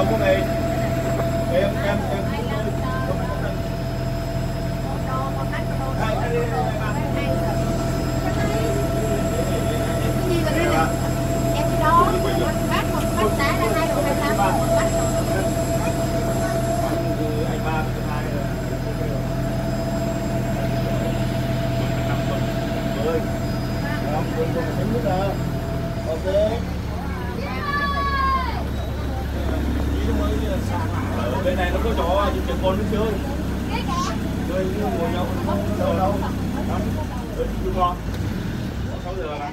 có này. Em. Bên này nó có chỗ chụp con nước chơi. Chơi ngồi nhau không đâu đâu. Đúng không? 6 giờ là.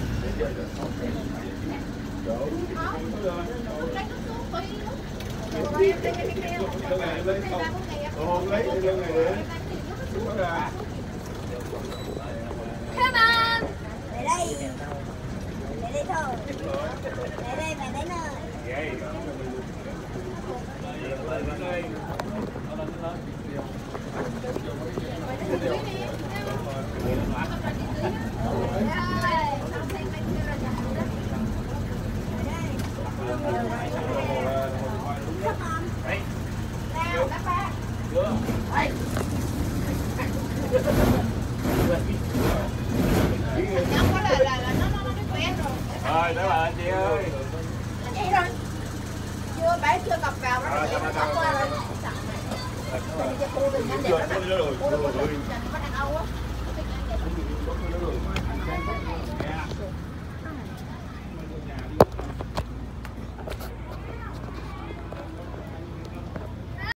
Come on. Để đây. Để đây thôi. Để đây mày lấy nơi. Rồi, đó là anh chị ơi. Vậy rồi. Chưa bé chưa cặp vào đó. Rồi,